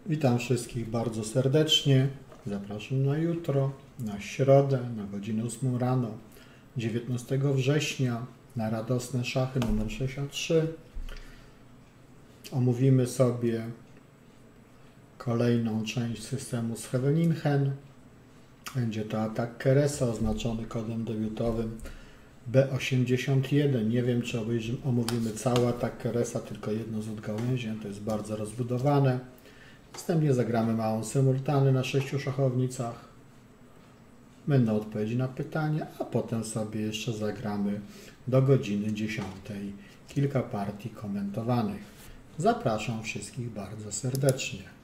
Witam wszystkich bardzo serdecznie. Zapraszam na jutro, na środę, na godzinę 8 rano, 19 września, na radosne szachy numer 63. Omówimy sobie kolejną część systemu Scheveningen. Będzie to atak Keresa oznaczony kodem debiutowym B81. Nie wiem, czy omówimy cały atak Keresa, tylko jedno z odgałęzień. To jest bardzo rozbudowane. Następnie zagramy małą symultany na 6 szachownicach. Będą odpowiedzi na pytania, a potem sobie jeszcze zagramy do godziny 10 kilka partii komentowanych. Zapraszam wszystkich bardzo serdecznie.